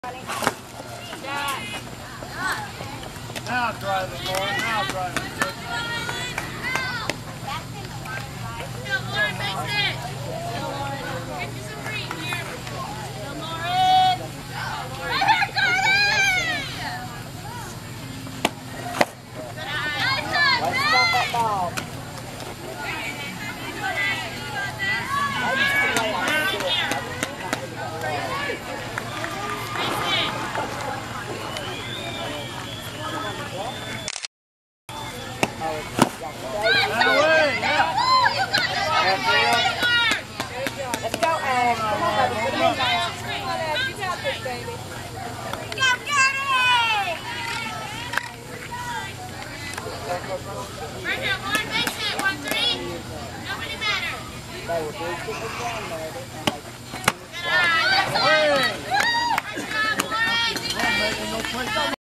Now driving, Lauren. Now driving. Go, Lauren, face it. Get you some green here. Go, Lauren. Right here, Carly. Good eye. Nice one, Let's stop that ball. Let's go, Ag. Come on, baby. Come on, Ag. You got this, baby. Go, Gary! Right here, Lauren, face it. 1-3. Nobody matter. Good eye. Good job, Lauren.